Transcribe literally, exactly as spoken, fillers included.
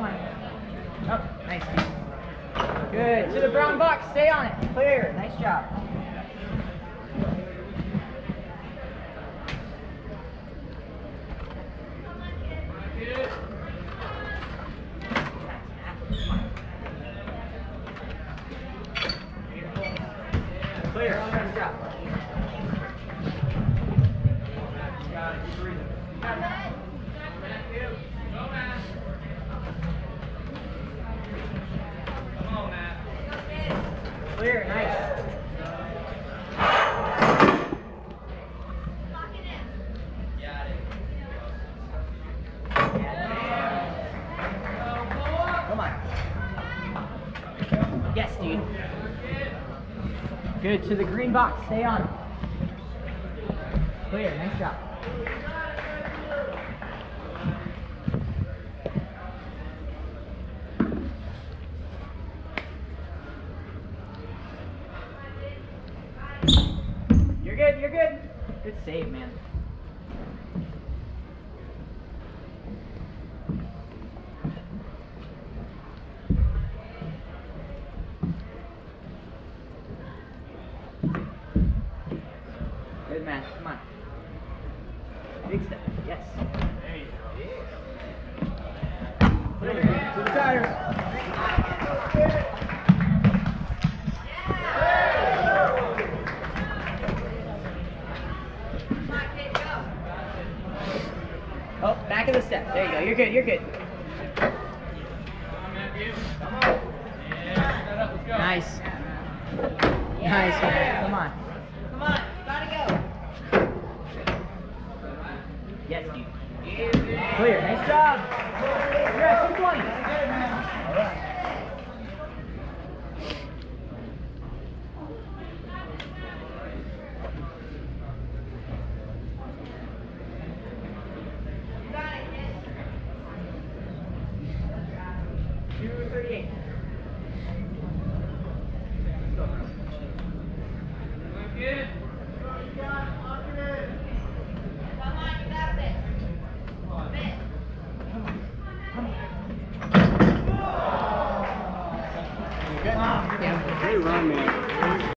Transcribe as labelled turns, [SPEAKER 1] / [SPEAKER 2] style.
[SPEAKER 1] on. Oh, nice. Good. To the brown box. Stay on it. Clear. Nice job. Clear. Nice job. Clear, nice. Come on. Yes, dude. Good, to the green box, stay on it. Clear, nice job. You're good, you're good. Good save, man. Good man, come on. Big step, yes. There you go. Put it to the tires. Oh, back of the step. There you go. You're good. You're good. Nice. Nice, man. Come on.
[SPEAKER 2] Come on, gotta go.
[SPEAKER 1] Yes, dude. Clear. Nice job. You're at two twenty. All right. two thirty-eight.
[SPEAKER 2] Good. Come on, you got this. Fit.
[SPEAKER 1] Good. Yeah.
[SPEAKER 3] Great run, man.